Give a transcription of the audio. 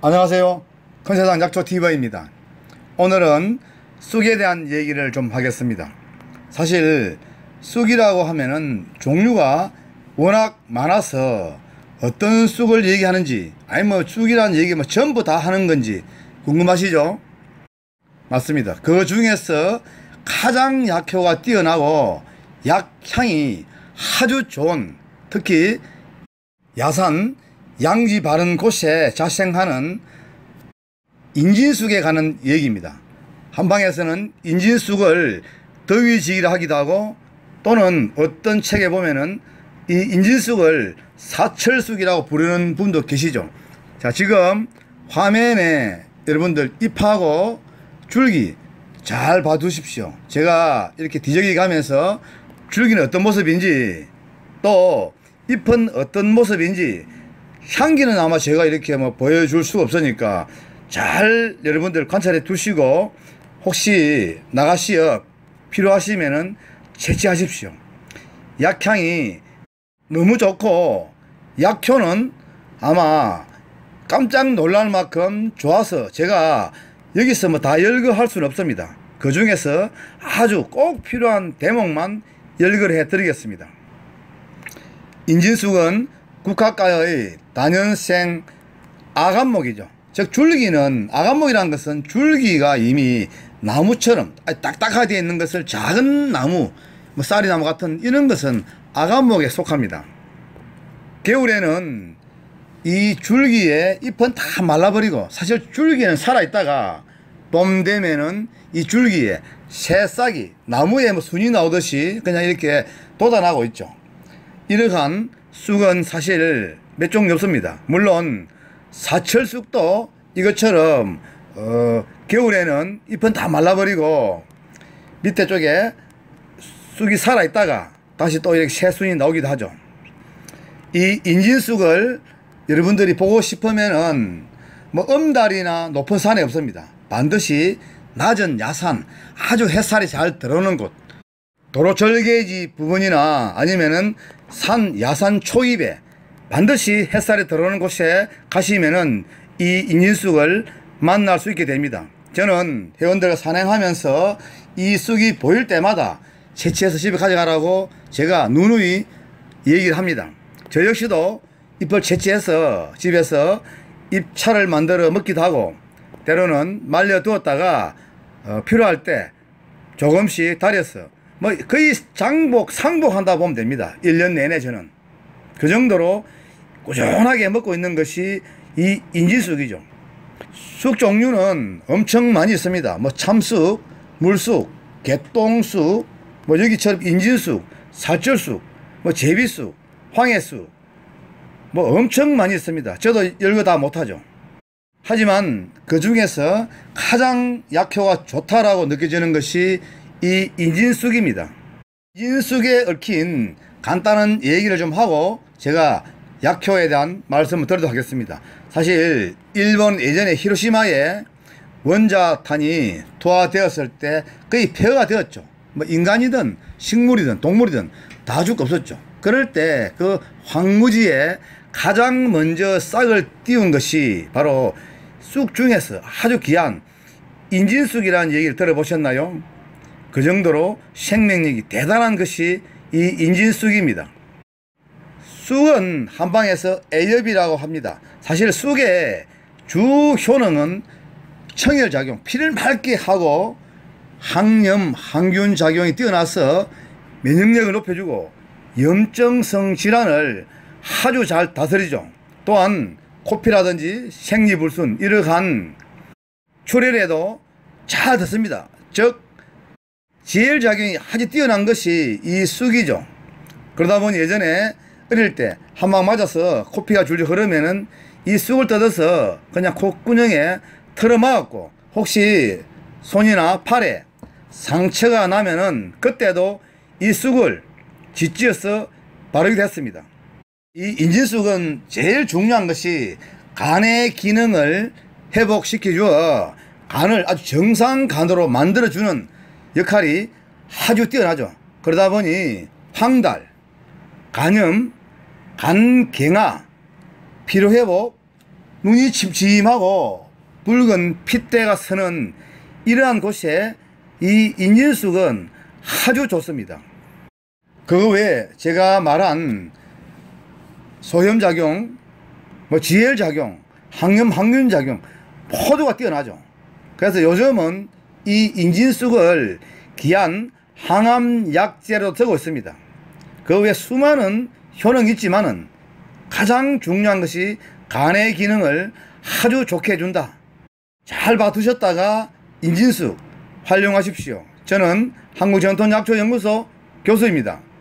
안녕하세요. 큰세상 약초TV입니다. 오늘은 쑥에 대한 얘기를 좀 하겠습니다. 사실 쑥이라고 하면은 종류가 워낙 많아서 어떤 쑥을 얘기하는지, 아니 뭐 쑥이라는 얘기 뭐 전부 다 하는 건지 궁금하시죠? 맞습니다. 그 중에서 가장 약효가 뛰어나고 약향이 아주 좋은, 특히 야산, 양지 바른 곳에 자생하는 인진쑥에 관한 얘기입니다. 한방에서는 인진쑥을 더위지기라 하기도 하고, 또는 어떤 책에 보면은 이 인진쑥을 사철쑥이라고 부르는 분도 계시죠. 자, 지금 화면에 여러분들 잎하고 줄기 잘 봐두십시오. 제가 이렇게 뒤적이 가면서 줄기는 어떤 모습인지, 또 잎은 어떤 모습인지, 향기는 아마 제가 이렇게 뭐 보여줄 수가 없으니까 잘 여러분들 관찰해 두시고, 혹시 나가시어 필요하시면은 채취하십시오. 약향이 너무 좋고 약효는 아마 깜짝 놀랄 만큼 좋아서 제가 여기서 뭐 다 열거할 수는 없습니다. 그 중에서 아주 꼭 필요한 대목만 열거를 해 드리겠습니다. 인진쑥은 국화과의 단연생 아간목이죠. 즉 줄기는, 아간목이라는 것은 줄기가 이미 나무처럼 딱딱하게 되어 있는 것을, 작은 나무, 뭐 쌀이나무 같은 이런 것은 아간목에 속합니다. 겨울에는 이 줄기의 잎은 다 말라버리고, 사실 줄기는 살아있다가 봄 되면은 이 줄기에 새싹이 나무에 뭐 순이 나오듯이 그냥 이렇게 돋아나고 있죠. 이러한 쑥은 사실 몇 종류 없습니다. 물론 사철쑥도 이것처럼 겨울에는 잎은 다 말라버리고 밑에 쪽에 쑥이 살아있다가 다시 또 이렇게 새순이 나오기도 하죠. 이 인진쑥을 여러분들이 보고 싶으면은 뭐 엄달이나 높은 산에 없습니다. 반드시 낮은 야산, 아주 햇살이 잘 들어오는 곳, 도로절개지 부분이나 아니면은 산, 야산 초입에 반드시 햇살이 들어오는 곳에 가시면은 이 인진쑥을 만날 수 있게 됩니다. 저는 회원들과 산행하면서 이 쑥이 보일 때마다 채취해서 집에 가져가라고 제가 누누이 얘기를 합니다. 저 역시도 잎을 채취해서 집에서 잎차를 만들어 먹기도 하고, 때로는 말려 두었다가 필요할 때 조금씩 달여서 뭐 거의 장복, 상복한다 보면 됩니다. 1년 내내 저는 그 정도로 꾸준하게 먹고 있는 것이 이 인진쑥이죠. 쑥 종류는 엄청 많이 있습니다. 뭐 참쑥, 물쑥, 개똥쑥, 뭐 여기처럼 인진쑥, 사철쑥, 뭐 제비쑥, 황해쑥, 뭐 엄청 많이 있습니다. 저도 열거 다 못하죠. 하지만 그 중에서 가장 약효가 좋다라고 느껴지는 것이 이 인진쑥입니다. 인진쑥에 얽힌 간단한 얘기를 좀 하고 제가 약효에 대한 말씀을 드리도록 하겠습니다. 사실 일본 예전에 히로시마에 원자탄이 투하되었을 때 거의 폐허가 되었죠. 뭐 인간이든 식물이든 동물이든 다 죽고 없었죠. 그럴 때 그 황무지에 가장 먼저 싹을 띄운 것이 바로 쑥 중에서 아주 귀한 인진쑥이라는 얘기를 들어보셨나요? 그 정도로 생명력이 대단한 것이 이 인진쑥입니다. 쑥은 한방에서 애엽이라고 합니다. 사실 쑥의 주 효능은 청열작용, 피를 맑게 하고 항염, 항균 작용이 뛰어나서 면역력을 높여주고 염증성 질환을 아주 잘 다스리죠. 또한 코피라든지 생리불순, 이러한 출혈에도 잘 듣습니다. 즉 지혈작용이 아주 뛰어난 것이 이 쑥이죠. 그러다 보니 예전에 어릴 때 한 방 맞아서 코피가 줄줄 흐르면은 이 쑥을 뜯어서 그냥 콧구멍에 틀어막았고, 혹시 손이나 팔에 상처가 나면은 그때도 이 쑥을 짓지어서 바르기도 했습니다. 이 인진쑥은 제일 중요한 것이 간의 기능을 회복시켜 주어 간을 아주 정상 간으로 만들어 주는 역할이 아주 뛰어나죠. 그러다 보니 황달, 간염, 간경화, 피로회복, 눈이 침침하고 붉은 핏대가 서는 이러한 곳에 이 인진쑥은 아주 좋습니다. 그 외에 제가 말한 소염작용, 지혈작용, 항염작용 모두가 뛰어나죠. 그래서 요즘은 이 인진쑥을 귀한 항암약재로 쓰고 있습니다. 그 외에 수많은 효능이 있지만은 가장 중요한 것이 간의 기능을 아주 좋게 해준다. 잘 봐두셨다가 인진쑥 활용하십시오. 저는 한국전통약초연구소 교수입니다.